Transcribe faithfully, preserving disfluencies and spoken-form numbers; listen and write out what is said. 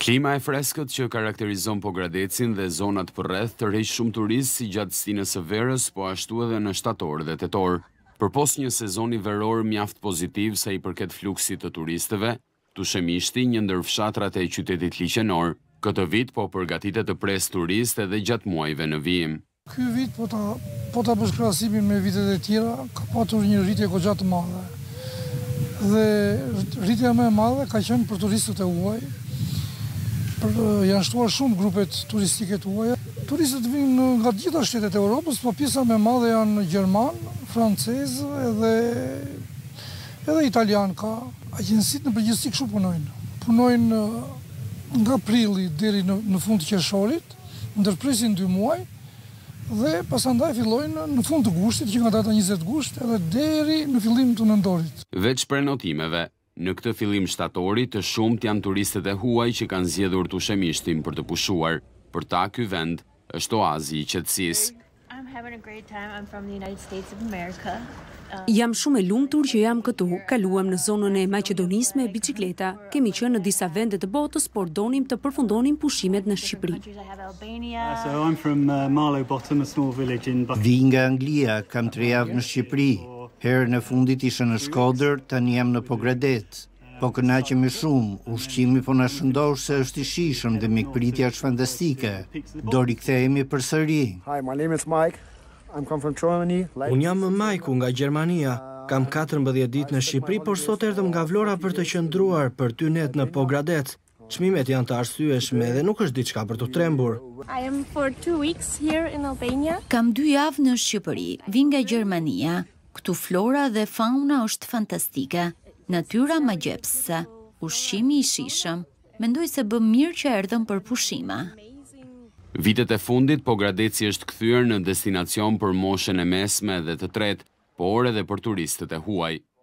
Klima e freskët që karakterizon Pogradecin dhe zonat përreth tërheq shumë turistë si gjatë stinës së verës, po ashtu edhe në shtator dhe tetor. Përpos një sezoni veror mjaft pozitiv sa i përket fluksit të turistëve, Tushemishti, një ndër fshatrat e qytetit liqenor, këtë vit po përgatitet të pres turist edhe gjatë muajve në vijim. Ky vit po ta po ta bësh krahasimin me vitet e tjera, ka patur një rritje goxha të madhe. Dhe rritja më e madhe ka qenë për turistët e huaj. Janë shtuar shumë grupet turistike të huaja. Turistët vinë nga të gjitha shtetet e Europës, po pjesa më e madhe janë gjerman, francez edhe edhe italian ka. Agjencitë në përgjithësi kështu punojnë. Punojnë nga prilli deri në, në fund të qershorit, ndërpresin dy muaj dhe pasandaj fillojnë në fund të gushtit, që nga data njëzet gusht, edhe deri në fillim të nëntorit. Veç prenotimeve, në këtë fillim shtatori të shumt janë turistët e huaj që kanë zgjedhur Tushemishtin për të pushuar. Për ta ky vend është oazi i qetësisë. Jam shumë e lumtur që jam këtu. Kaluam në zonën e Maqedonisë me bicikleta. Kemi qenë në disa vende të botës, por donim të përfundonim pushimet në Shqipëri. Vi nga Anglia, kam tre javë në Shqipëri. Herën e fundit isha në Shkodër, tani jam në Pogradec. Po kënaqemi shumë, ushqimi po na shëndosh se është i shijshëm dhe mikpritja është fantastike. Do rikthehemi përsëri. Hi, my name is Mike. I'm come from Germany. Unë jam Majku nga Gjermania. Kam katërmbëdhjetë ditë në Shqipëri, por sot erdhëm nga Vlora për të qëndruar për ty net në Pogradec. Çmimet janë të arsyeshme dhe nuk është diçka për të trembur. I am for two weeks here in Albania. Kam dy javë në Shqipëri, vi nga Gjermania. Këtu flora dhe fauna është fantastike, natyra magjepse, ushqimi i shijshëm. Mendoj se bëm mirë që erdhëm për pushime. Vitet e fundit, Pogradeci është kthyer në destinacion për moshën e mesme dhe të tretë, por edhe për turistët e huaj.